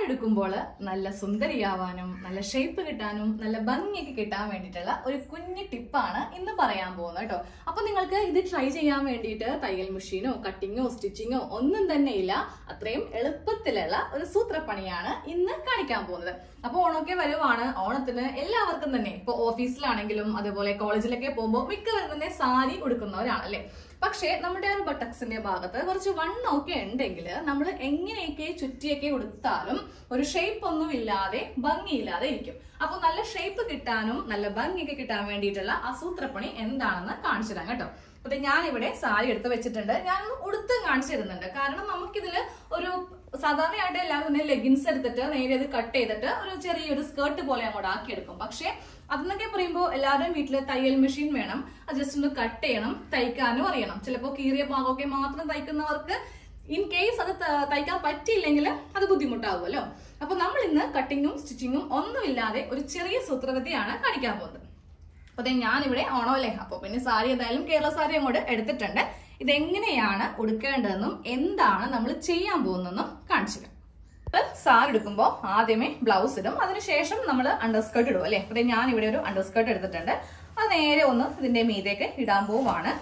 എടുക്കുമ്പോൾ നല്ല സുന്ദരിയാവാനും നല്ല ഷേപ്പ് കിട്ടാനും നല്ല ഭംഗിയൊക്കെ കിട്ടാൻ വേണ്ടിയിട്ടുള്ള ഒരു കുഞ്ഞു ടിപ്പാണ് ഇന്ന് പറയാൻ പോകുന്നത് കേട്ടോ. അപ്പൊ നിങ്ങൾക്ക് ഇത് ട്രൈ ചെയ്യാൻ വേണ്ടിയിട്ട് തയ്യൽ മെഷീനോ കട്ടിങ്ങോ സ്റ്റിച്ചിങ്ങോ ഒന്നും തന്നെ ഇല്ല. അത്രയും എളുപ്പത്തിലുള്ള ഒരു സൂത്രപ്പണിയാണ് ഇന്ന് കാണിക്കാൻ പോകുന്നത്. അപ്പൊ ഓണമൊക്കെ വരുവാണ്. ഓണത്തിന് എല്ലാവർക്കും തന്നെ ഇപ്പൊ ഓഫീസിലാണെങ്കിലും അതുപോലെ കോളേജിലൊക്കെ പോകുമ്പോൾ മിക്കവരും തന്നെ സാരി ഉടുക്കുന്നവരാണല്ലേ. പക്ഷേ നമ്മുടെ ഒരു ബട്ടക്സിന്റെ ഭാഗത്ത് കുറച്ച് വണ്ണമൊക്കെ ഉണ്ടെങ്കിൽ നമ്മൾ എങ്ങനെയൊക്കെ ചുറ്റിയൊക്കെ ഉടുത്താലും ഒരു ഷേപ്പ് ഒന്നും ഇല്ലാതെ ഭംഗിയില്ലാതെ ഇരിക്കും. അപ്പൊ നല്ല ഷേപ്പ് കിട്ടാനും നല്ല ഭംഗിയൊക്കെ കിട്ടാൻ വേണ്ടിയിട്ടുള്ള ആ സൂത്രപ്പണി എന്താണെന്ന് കാണിച്ചു തരാം കേട്ടോ. അപ്പൊ ഞാനിവിടെ സാരി എടുത്ത് വെച്ചിട്ടുണ്ട്. ഞാനൊന്ന് ഉടുത്ത് കാണിച്ചു തരുന്നുണ്ട്. കാരണം നമുക്കിതില് ഒരു സാധാരണയായിട്ട് എല്ലാവരും തന്നെ ലെഗിൻസ് എടുത്തിട്ട് നേരെ അത് കട്ട് ചെയ്തിട്ട് ഒരു ചെറിയൊരു സ്കേർട്ട് പോലെ അങ്ങോട്ട് ആക്കിയെടുക്കും. പക്ഷെ അതെന്നൊക്കെ പറയുമ്പോൾ എല്ലാവരും വീട്ടില് തയ്യൽ മെഷീൻ വേണം. അത് ജസ്റ്റ് ഒന്ന് കട്ട് ചെയ്യണം, തയ്ക്കാനും അറിയണം. ചിലപ്പോൾ കീറിയ ഭാഗമൊക്കെ മാത്രം തയ്ക്കുന്നവർക്ക് ഇൻ കേസ് അത് തയ്ക്കാൻ പറ്റിയില്ലെങ്കിൽ അത് ബുദ്ധിമുട്ടാവുമല്ലോ. അപ്പൊ നമ്മൾ ഇന്ന് കട്ടിങ്ങും സ്റ്റിച്ചിങ്ങും ഒന്നുമില്ലാതെ ഒരു ചെറിയ സൂത്രവിദ്യയാണ് കാണിക്കാൻ പോകുന്നത്. അപ്പൊ ഞാനിവിടെ ഓണമല്ലേ, അപ്പൊ പിന്നെ സാരി എന്തായാലും കേരള സാരി അങ്ങോട്ട് എടുത്തിട്ടുണ്ട്. ഇതെങ്ങനെയാണ് ഉടുക്കേണ്ടതെന്നും എന്താണ് നമ്മൾ ചെയ്യാൻ പോകുന്നതെന്നും കാണിച്ചു തരാം. സാരി എടുക്കുമ്പോൾ ആദ്യമേ ബ്ലൗസ് ഇടും, അതിനുശേഷം നമ്മൾ അണ്ടർസ്കേർട്ട് ഇടും അല്ലെ. അപ്പൊ ഞാൻ ഇവിടെ ഒരു അണ്ടർസ്കേർട്ട് എടുത്തിട്ടുണ്ട്. അത് നേരെ ഒന്ന് ഇതിന്റെ മീതേക്ക് ഇടാൻ പോവാണ്.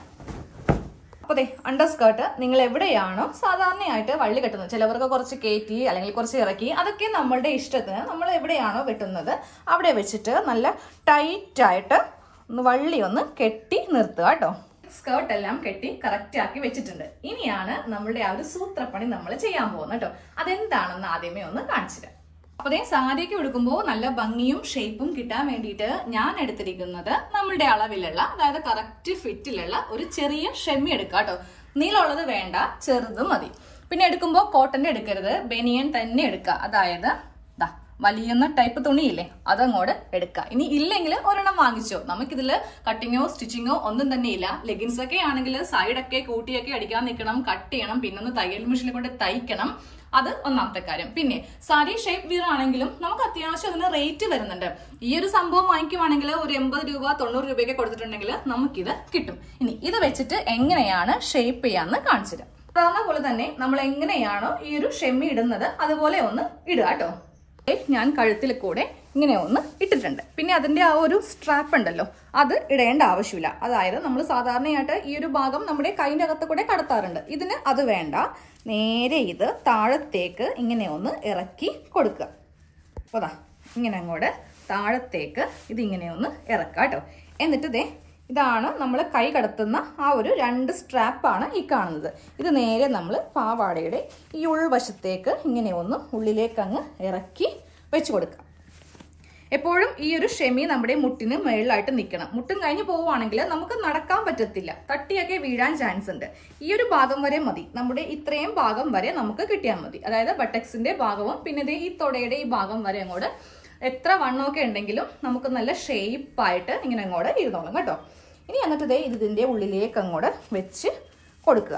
അപ്പൊ അണ്ടർസ്കേർട്ട് നിങ്ങൾ എവിടെയാണോ സാധാരണയായിട്ട് വള്ളി കെട്ടുന്നത്, ചിലവർക്ക് കുറച്ച് കയറ്റി അല്ലെങ്കിൽ കുറച്ച് ഇറക്കി, അതൊക്കെ നമ്മളുടെ ഇഷ്ടത്തിന് നമ്മൾ എവിടെയാണോ വെട്ടുന്നത് അവിടെ വെച്ചിട്ട് നല്ല ടൈറ്റ് ആയിട്ട് വള്ളി ഒന്ന് കെട്ടി നിർത്തുക കേട്ടോ. സ്കേർട്ട് എല്ലാം കെട്ടി കറക്റ്റ് ആക്കി വെച്ചിട്ടുണ്ട്. ഇനിയാണ് നമ്മളുടെ ആ ഒരു സൂത്രപ്പണി നമ്മൾ ചെയ്യാൻ പോകുന്നത് കേട്ടോ. അതെന്താണെന്ന് ആദ്യമേ ഒന്ന് കാണിച്ചു തരാം. അപ്പൊ സാരിയൊക്കെ ഉടുക്കുമ്പോൾ നല്ല ഭംഗിയും ഷേപ്പും കിട്ടാൻ വേണ്ടിയിട്ട് ഞാൻ എടുത്തിരിക്കുന്നത് നമ്മളുടെ അളവിലുള്ള, അതായത് കറക്റ്റ് ഫിറ്റിലുള്ള ഒരു ചെറിയ ഷെമ്മി എടുക്കുക കേട്ടോ. നീളമുള്ളത് വേണ്ട, ചെറുതും മതി. പിന്നെ എടുക്കുമ്പോൾ കോട്ടന്റെ എടുക്കരുത്, ബനിയൻ തന്നെ എടുക്കുക. അതായത് വലിയുന്ന ടൈപ്പ് തുണിയില്ലേ, അതങ്ങോട്ട് എടുക്കുക. ഇനി ഇല്ലെങ്കിൽ ഒരെണ്ണം വാങ്ങിച്ചോ. നമുക്കിതില് കട്ടിങ്ങോ സ്റ്റിച്ചിങ്ങോ ഒന്നും തന്നെ ഇല്ല. ലെഗിൻസ് ഒക്കെ ആണെങ്കിൽ സൈഡൊക്കെ കൂട്ടിയൊക്കെ അടിക്കാൻ നിൽക്കണം, കട്ട് ചെയ്യണം, പിന്നെ ഒന്ന് തയ്യൽ മെഷീനിൽ കൊണ്ട് തയ്ക്കണം. അത് ഒന്നാമത്തെ കാര്യം. പിന്നെ സാരി ഷേപ്പ് വീർ ആണെങ്കിലും നമുക്ക് അത്യാവശ്യം അതിന് റേറ്റ് വരുന്നുണ്ട്. ഈ ഒരു സംഭവം വാങ്ങിക്കുവാണെങ്കിൽ ഒരു 80 രൂപ 90 രൂപയൊക്കെ കൊടുത്തിട്ടുണ്ടെങ്കിൽ നമുക്കിത് കിട്ടും. ഇനി ഇത് വെച്ചിട്ട് എങ്ങനെയാണ് ഷേപ്പ് ചെയ്യാന്ന് കാണിച്ചു തരാം. സാധാരണ പോലെ തന്നെ നമ്മൾ എങ്ങനെയാണോ ഈ ഒരു ഷെമ്മി ഇടുന്നത് അതുപോലെ ഒന്ന് ഇടുക കേട്ടോ. ഞാൻ കഴുത്തിൽ കൂടെ ഇങ്ങനെ ഒന്ന് ഇട്ടിട്ടുണ്ട്. പിന്നെ അതിന്റെ ആ ഒരു സ്ട്രാപ്പ് ഉണ്ടല്ലോ, അത് ഇടേണ്ട ആവശ്യമില്ല. അതായത് നമ്മൾ സാധാരണയായിട്ട് ഈ ഒരു ഭാഗം നമ്മുടെ കൈൻ്റെ അകത്ത് കൂടെ കടത്താറുണ്ട്. ഇതിന് അത് വേണ്ട. നേരെ ഇത് താഴത്തേക്ക് ഇങ്ങനെ ഒന്ന് ഇറക്കി കൊടുക്കുക. അപ്പോൾ ഇങ്ങനെ അങ്ങോട്ട് താഴത്തേക്ക് ഇതിങ്ങനെ ഒന്ന് ഇറക്കുക കേട്ടോ. എന്നിട്ട് ഇതാണ് നമ്മൾ കൈ കടത്തുന്ന ആ ഒരു 2 സ്ട്രാപ്പാണ് ഈ കാണുന്നത്. ഇത് നേരെ നമ്മൾ പാവാടയുടെ ഈ ഉൾവശത്തേക്ക് ഇങ്ങനെ ഒന്ന് ഉള്ളിലേക്ക് അങ്ങ് ഇറക്കി വെച്ച് കൊടുക്കുക. എപ്പോഴും ഈ ഒരു ഷെമി നമ്മുടെ മുട്ടിന് മേളിലായിട്ട് നിൽക്കണം. മുട്ടും കഴിഞ്ഞ് പോവുകയാണെങ്കിൽ നമുക്ക് നടക്കാൻ പറ്റത്തില്ല, തട്ടിയൊക്കെ വീഴാൻ ചാൻസ് ഉണ്ട്. ഈ ഒരു ഭാഗം വരെ മതി, നമ്മുടെ ഇത്രയും ഭാഗം വരെ നമുക്ക് കിട്ടിയാൽ മതി. അതായത് ബട്ടക്സിന്റെ ഭാഗവും പിന്നെ ഈ തൊടയുടെ ഈ ഭാഗം വരെ അങ്ങോട്ട് എത്ര വണ്ണമൊക്കെ ഉണ്ടെങ്കിലും നമുക്ക് നല്ല ഷേപ്പായിട്ട് ഇങ്ങനെ അങ്ങോട്ട് ഇരുന്നോളും കേട്ടോ. ഇനി എന്നിട്ട് ഇതിന്റെ ഉള്ളിലേക്ക് അങ്ങോട്ട് വെച്ച് കൊടുക്കുക.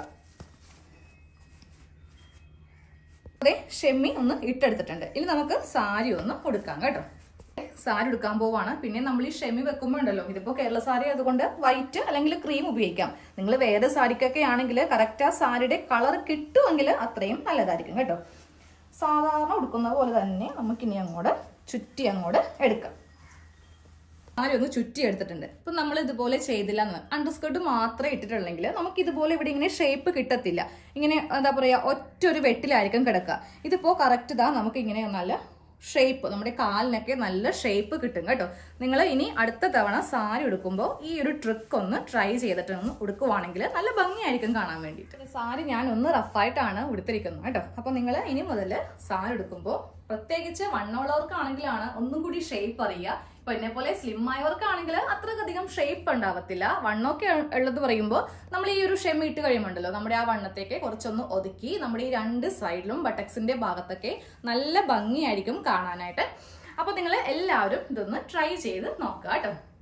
ഷെമ്മി ഒന്ന് ഇട്ടെടുത്തിട്ടുണ്ട്. ഇനി നമുക്ക് സാരി ഒന്ന് ഉടുക്കാം കേട്ടോ. സാരി ഉടുക്കാൻ പോവാണ്. പിന്നെ നമ്മൾ ഈ ഷെമ്മി വെക്കുമ്പോൾ ഉണ്ടല്ലോ, ഇതിപ്പോ കേരള സാരി അതുകൊണ്ട് വൈറ്റ് അല്ലെങ്കിൽ ക്രീം ഉപയോഗിക്കാം. നിങ്ങൾ വേറെ സാരിക്കൊക്കെ ആണെങ്കിൽ കറക്റ്റ് ആ സാരിയുടെ കളർ കിട്ടുമെങ്കിൽ അത്രയും നല്ലതായിരിക്കും കേട്ടോ. സാധാരണ ഉടുക്കുന്ന പോലെ തന്നെ നമുക്കിനി അങ്ങോട്ട് ചുറ്റി അങ്ങോട്ട് എടുക്കാം. സാരി ഒന്ന് ചുറ്റി എടുത്തിട്ടുണ്ട്. ഇപ്പൊ നമ്മൾ ഇതുപോലെ ചെയ്തില്ല എന്ന്, അണ്ടർസ്കേർട്ട് മാത്രമേ ഇട്ടിട്ടുള്ളെങ്കിൽ നമുക്ക് ഇതുപോലെ ഇവിടെ ഇങ്ങനെ ഷേപ്പ് കിട്ടത്തില്ല. ഇങ്ങനെ എന്താ പറയാ, ഒറ്റ ഒരു വെട്ടിലായിരിക്കും കിടക്കുക. ഇതിപ്പോ കറക്റ്റ് നമുക്ക് ഇങ്ങനെ നല്ല ഷേപ്പ്, നമ്മുടെ കാലിനൊക്കെ നല്ല ഷേപ്പ് കിട്ടും കേട്ടോ. നിങ്ങൾ ഇനി അടുത്ത തവണ സാരി ഉടുക്കുമ്പോൾ ഈ ഒരു ട്രിക്ക് ഒന്ന് ട്രൈ ചെയ്തിട്ട് ഒന്ന് ഉടുക്കുവാണെങ്കിൽ നല്ല ഭംഗിയായിരിക്കും കാണാൻ വേണ്ടിയിട്ട്. സാരി ഞാൻ ഒന്ന് റഫായിട്ടാണ് ഉടുത്തിരിക്കുന്നത് കേട്ടോ. അപ്പൊ നിങ്ങൾ ഇനി മുതൽ സാരി ഉടുക്കുമ്പോൾ പ്രത്യേകിച്ച് വണ്ണമുള്ളവർക്കാണെങ്കിലാണ് ഒന്നും കൂടി ഷേപ്പ് അറിയുക. ഇപ്പൊ എന്നെ പോലെ സ്ലിം ആയവർക്കാണെങ്കിൽ അത്രയധികം ഷേപ്പ് ഉണ്ടാവത്തില്ല. വണ്ണമൊക്കെ ഉള്ളത് പറയുമ്പോൾ നമ്മൾ ഈ ഒരു ഷെമ്മി ഇട്ട് കഴിയുമ്പോണ്ടല്ലോ, നമ്മുടെ ആ വണ്ണത്തേക്ക് കുറച്ചൊന്ന് ഒതുക്കി നമ്മുടെ ഈ 2 സൈഡിലും ബട്ടക്സിന്റെ ഭാഗത്തൊക്കെ നല്ല ഭംഗിയായിരിക്കും കാണാനായിട്ട്. അപ്പൊ നിങ്ങൾ എല്ലാവരും ഇതൊന്ന് ട്രൈ ചെയ്ത് നോക്കുക കേട്ടോ.